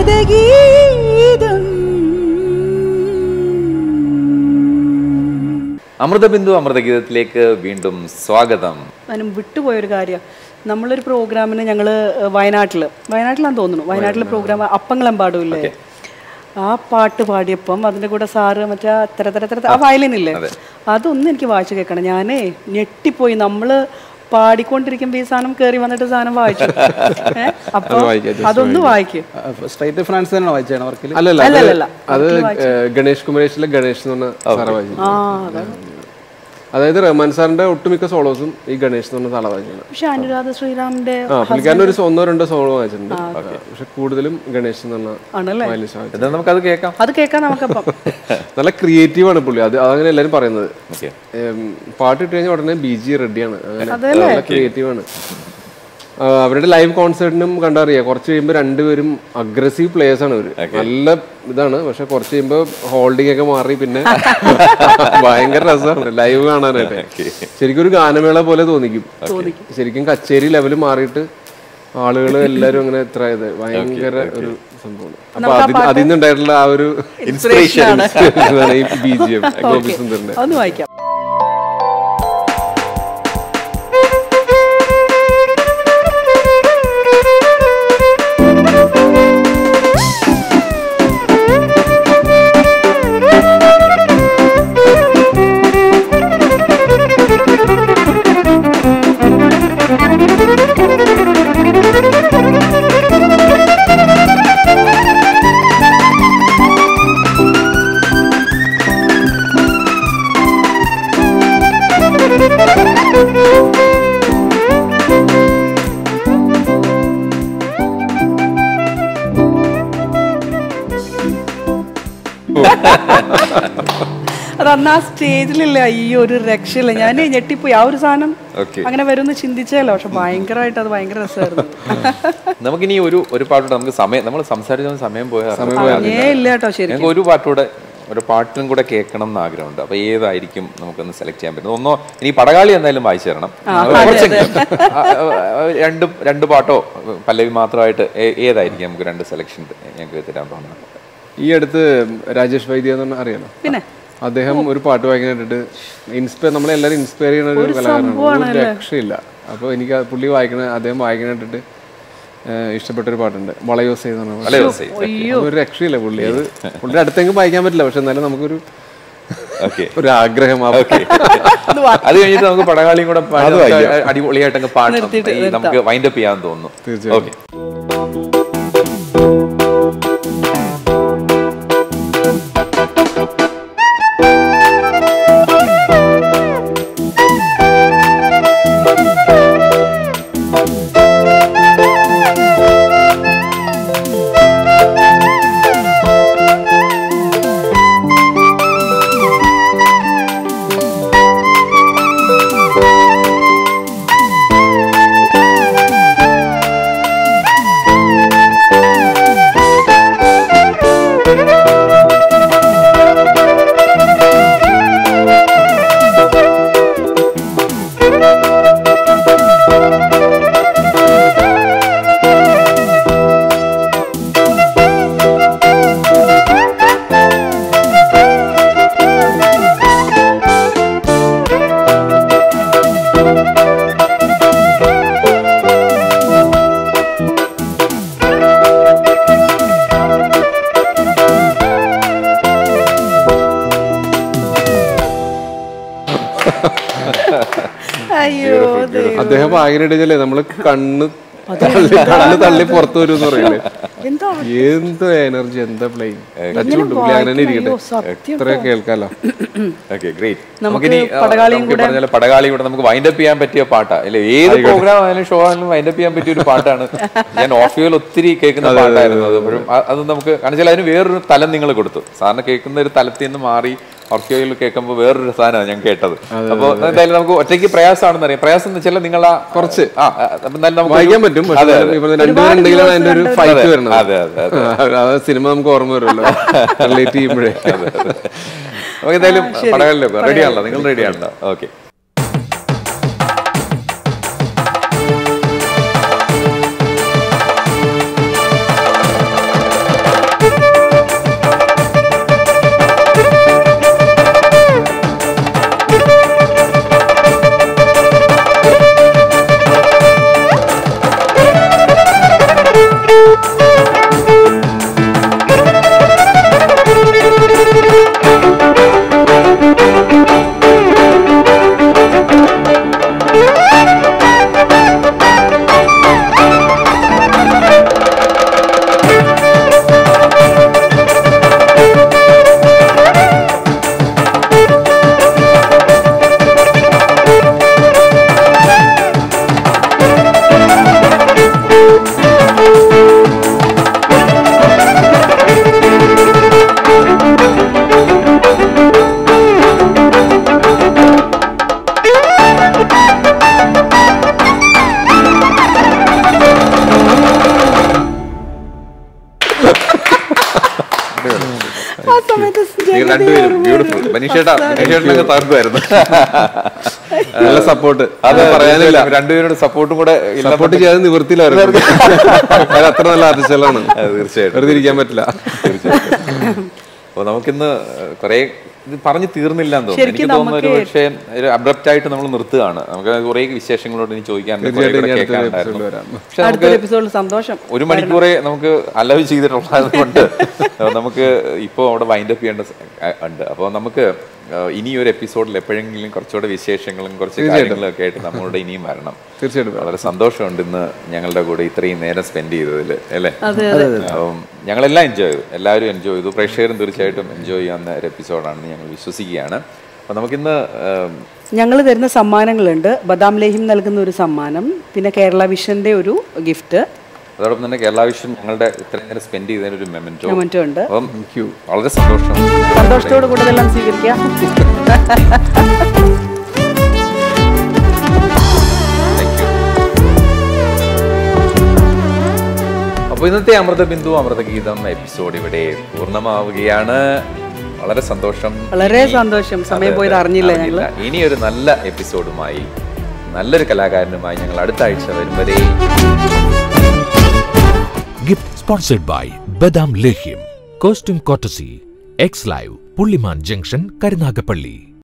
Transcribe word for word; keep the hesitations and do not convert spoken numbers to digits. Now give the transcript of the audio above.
അമൃതഗീതം. അമൃതബിന്ദു അമൃതഗീതത്തിലേക്ക് വീണ്ടും സ്വാഗതം. അതിനും വിട്ടുപോയൊരു കാര്യം, നമ്മളൊരു പ്രോഗ്രാമിന് ഞങ്ങൾ വയനാട്ടിൽ വയനാട്ടിലാന്ന് തോന്നുന്നു വയനാട്ടിലെ പ്രോഗ്രാം അപ്പങ്ങളെമ്പാടുമില്ലേ, ആ പാട്ട് പാടിയപ്പം അതിൻ്റെ കൂടെ സാറ് മറ്റേ തര തര തര ആ വയലിനില്ലേ, അതൊന്നും എനിക്ക് വായിച്ചു കേൾക്കണം. ഞാനേ ഞെട്ടിപ്പോയി. നമ്മള് പാടിക്കൊണ്ടിരിക്കുമ്പോ ഈ സാധനം കയറി വന്നിട്ട് സാധനം വായിച്ചു. അപ്പൊ അതൊന്ന് വായിക്കും. സ്ട്രൈറ്റ് ഫ്രാൻസ് തന്നെ വായിച്ചാണ് വർക്കിൽ? അല്ലല്ല, അത് ഗണേഷ് കുമരേഷിലെ ഗണേഷ് എന്ന് പറഞ്ഞ സാറ വായിച്ചു. അതായത് റഹ്മാൻ സാറിന്റെ ഒട്ടുമിക്ക സോളോസും ഈ ഗണേഷ് എന്ന് പറഞ്ഞ സാറ വായിച്ചാണ്. പക്ഷെ അനുരാധ ശ്രീറാമിന്റെ പുള്ളിക്കാരൻ്റെ ഒരു ഒന്നോ രണ്ടോ സോളോ വായിച്ചിട്ടുണ്ട്. പക്ഷെ കൂടുതലും ഗണേഷ് എന്ന് പറഞ്ഞ നമുക്കത് കേൾക്കാം. അത് കേൾക്കാം നമുക്കപ്പം. നല്ല ക്രിയേറ്റീവ് ആണ് പുള്ളി. അത് അതങ്ങനെ എല്ലാരും പറയുന്നത്. പാട്ട് ഇട്ട് കഴിഞ്ഞാൽ ഉടനെ ബി ജി റെഡിയാണ്. നല്ല ക്രിയേറ്റീവ് ആണ്. അവരുടെ ലൈവ് കോൺസേർട്ടിനും കണ്ടറിയാം, കുറച്ച് കഴിയുമ്പോൾ രണ്ടുപേരും അഗ്രസീവ് പ്ലേയേഴ്സ് ആണ്. അവര് നല്ല ഇതാണ്. പക്ഷെ കുറച്ച് കഴിയുമ്പോൾ ഹോൾഡിംഗ് ഒക്കെ മാറി പിന്നെ ഭയങ്കര രസമാണ് ലൈവ് കാണാനായിട്ട്. ശരിക്കും ഒരു ഗാനമേള പോലെ തോന്നിക്കും. ശരിക്കും കച്ചേരി ലെവല് മാറിയിട്ട് ആളുകൾ എല്ലാരും അങ്ങനെ എത്ര ഇത് ഭയങ്കര ഒരു സംഭവമാണ്. അപ്പൊ അതിൽ അതിൽ നിന്നുണ്ടായിട്ടുള്ള ആ ഒരു ഇൻസ്പിറേഷൻ ഈ ബി ജി എം ഗോപി സുന്ദറിന്റെ. ഒന്ന് വായിക്കാം. അത് അന്ന് ആ സ്റ്റേജിലില്ല, ഈ ഒരു രക്ഷയില്ല. ഞാൻ ഞെട്ടിപ്പോയി. ആ ഒരു സാധനം അങ്ങനെ വരുമെന്ന് ചിന്തിച്ചല്ലോ. പക്ഷെ ഭയങ്കരമായിട്ട് അത് ഭയങ്കര രസമായിരുന്നു. നമുക്കിനി ഒരു ഒരു പാട്ടോടെ നമുക്ക് സമയം നമ്മൾ സംസാരിച്ച സമയം പോയാൽ ഇല്ല കേട്ടോ. ശരി, ഒരു പാട്ടോടെ ഒരു പാട്ടും കൂടെ കേൾക്കണം എന്ന് ആഗ്രഹമുണ്ട്. അപ്പൊ ഏതായിരിക്കും നമുക്കൊന്ന് സെലക്ട് ചെയ്യാൻ പറ്റുന്നത്? ഒന്നോ ഇനി പടകാളി എന്തായാലും വായിച്ചു തരണം. രണ്ട് രണ്ട് പാട്ടോ പല്ലവി മാത്രമായിട്ട് ഏതായിരിക്കും നമുക്ക് രണ്ട് സെലക്ഷൻ ഞങ്ങൾക്ക് തരാൻ തോന്നുന്നത്? ഈ അടുത്ത് രാജേഷ് വൈദ്യ എന്ന് പറഞ്ഞാൽ അറിയാലോ, പിന്നെ അദ്ദേഹം ഒരു പാട്ട് വായിക്കാനായിട്ട് ഇൻസ്പയർ നമ്മളെല്ലാവരും ഇൻസ്പയർ ചെയ്യുന്ന ഒരു കലാകാരനാണ്. ഒരു രക്ഷയില്ല. അപ്പോൾ എനിക്ക് പുള്ളി വായിക്കണ അദ്ദേഹം വായിക്കാനായിട്ടിട്ട് ഇഷ്ടപ്പെട്ടൊരു പാട്ടുണ്ട്, വളയോസൈ എന്ന് പറഞ്ഞ. ഒരു രക്ഷയില്ല പുള്ളി. അത് പുള്ളിയുടെ അടുത്തെങ്കിലും വായിക്കാൻ പറ്റില്ല. പക്ഷെ എന്നാലും നമുക്കൊരു ഒരു ആഗ്രഹം. അത് കഴിഞ്ഞിട്ട് നമുക്ക് പടകാളിയും കൂടെ അടിപൊളിയായിട്ടങ്ങ് പാട്ട് നമുക്ക് വൈൻഡപ്പ് ചെയ്യാൻ തോന്നുന്നു. തീർച്ചയായും. അദ്ദേഹം വായനയിടല്ലേ നമ്മള് കണ്ണ് കണ്ണ് തള്ളി പുറത്തു വരും എന്ന് പറയില്ലേ, എന്ത് എനർജി, എന്താ പ്ലെയിൻ ടച്ചുണ്ട് പുള്ളി. അങ്ങനെ ഇരിക്കട്ടെ, ഇത്രയും കേൾക്കാലോ. പടകാളി കൂടെ നമുക്ക് വൈൻഡപ്പ് ചെയ്യാൻ പറ്റിയ പാട്ടാ അല്ലെ? ഏത് പ്രോഗ്രാം ആയാലും ഷോ ആയാലും വൈൻഡപ്പ് ചെയ്യാൻ പറ്റിയ ഒരു പാട്ടാണ്. ഞാൻ ഓഫിയോയിൽ ഒത്തിരി കേൾക്കുന്ന പാട്ടായിരുന്നു അത്. അത് നമുക്ക് കാരണം അതിന് വേറൊരു തലം നിങ്ങൾ കൊടുത്തു. സാറിന് കേൾക്കുന്ന ഒരു തലത്തിൽ നിന്ന് മാറി ഓർക്കിയോയിൽ കേൾക്കുമ്പോൾ വേറൊരു സാധനമാണ് ഞാൻ കേട്ടത്. അപ്പൊ എന്തായാലും നമുക്ക് ഒറ്റയ്ക്ക് പ്രയാസമാണെന്ന് അറിയാം. പ്രയാസം എന്ന് വെച്ചാൽ നിങ്ങൾ ആ കുറച്ച് ആ എന്തായാലും നമുക്ക് വായിക്കാൻ പറ്റും. അതെ അതെ സിനിമ നമുക്ക് ഓർമ്മ വരുമല്ലോ റിലേറ്റ് ചെയ്യുമ്പോഴേ. നമുക്ക് എന്തായാലും പടകളിലൊക്കെ റെഡിയാണല്ലോ, നിങ്ങൾ റെഡിയാണല്ലോ? ഓക്കെ. ആ സമയത്ത് നിങ്ങൾ രണ്ടുപേരും ബ്യൂട്ടിഫുൾ. മനീഷേട്ടാ മനീഷേട്ടനൊക്കെ തകർക്കുമായിരുന്നു. നല്ല സപ്പോർട്ട്. അത് പറയാനില്ല, രണ്ടുപേരുടെ സപ്പോർട്ടും കൂടെ സപ്പോർട്ട് ചെയ്യാതെ നിവൃത്തിയിലായിരുന്നു. അത്ര നല്ല ആർട്ടിസ്റ്റുകളാണ്. തീർച്ചയായിട്ടും വെറുതെ ഇരിക്കാൻ പറ്റില്ല. തീർച്ചയായിട്ടും. അപ്പോൾ നമുക്കിന്ന് കുറെ ഇത് പറഞ്ഞു തീർന്നില്ല എന്ന് തോന്നുന്നു. എനിക്ക് തോന്നുന്നു ഒരു പക്ഷേ ഒരു അബ്രപ്റ്റ് ആയിട്ട് നമ്മൾ നിർത്തുകയാണ്. നമുക്ക് കുറെ വിശേഷങ്ങളോട് ഇനി ചോദിക്കാനുണ്ട്, കേൾക്കാനുണ്ടായിരുന്നു. പക്ഷെ നമുക്ക് ഒരു മണിക്കൂറെ നമുക്ക് അലവ് ചെയ്തിട്ടുള്ളത് കൊണ്ട് നമുക്ക് ഇപ്പോൾ അവിടെ വൈൻഡ് അപ്പ് ചെയ്യേണ്ട ഉണ്ട്. അപ്പോൾ നമുക്ക് ഇനി ഒരു എപ്പിസോഡിൽ എപ്പോഴെങ്കിലും കുറച്ചുകൂടെ വിശേഷങ്ങളും കുറച്ച് കാര്യങ്ങളും ഒക്കെ ആയിട്ട് നമ്മളോട് ഇനിയും വരണം. തീർച്ചയായിട്ടും വളരെ സന്തോഷമുണ്ട് ഇന്ന് ഞങ്ങളുടെ കൂടെ ഇത്രയും നേരം സ്പെൻഡ് ചെയ്തതിൽ, അല്ലേ? അപ്പം ഞങ്ങളെല്ലാം എൻജോയ് ചെയ്തു, എല്ലാവരും എൻജോയ് ചെയ്തു. പ്രേക്ഷകരും തീർച്ചയായിട്ടും എൻജോയ് ചെയ്യാവുന്ന ഒരു എപ്പിസോഡാണെന്ന് ഞങ്ങൾ വിശ്വസിക്കുകയാണ്. അപ്പം നമുക്കിന്ന് ഞങ്ങൾ തരുന്ന സമ്മാനങ്ങളുണ്ട്. ബദാം ലേഹ്യം നൽകുന്ന ഒരു സമ്മാനം, പിന്നെ കേരള വിഷന്റെ ഒരു ഗിഫ്റ്റ്, അതോടൊപ്പം തന്നെ കേരള വിഷൻ ഞങ്ങളുടെ ഇത്രയും നേരം സ്പെൻഡ് ചെയ്തതിന് ഒരു മെമന്റോ മൊമെന്റോ ഉണ്ട്. അപ്പം വളരെ സന്തോഷം. സന്തോഷത്തോട് കൂടെ ഇതെല്ലാം സ്വീകരിക്കാം. അപ്പോൾ ഇന്നത്തെ അമൃതബിന്ദു അമൃതഗീതം എപ്പിസോഡ് ഇവിടെ പൂർണ്ണമാവുകയാണ്. വളരെ സന്തോഷം, വളരെ സന്തോഷം. സമയം പോയത് അറിഞ്ഞില്ല ഞങ്ങൾ. ഇനി ഒരു നല്ല എപ്പിസോഡുമായി നല്ലൊരു കലാകാരനുമായി ഞങ്ങൾ അടുത്ത ആഴ്ച വരും വരെ. Gift sponsored by Badam Lehyam. Costume courtesy X Live, Pulliman Junction, Karunagapalli.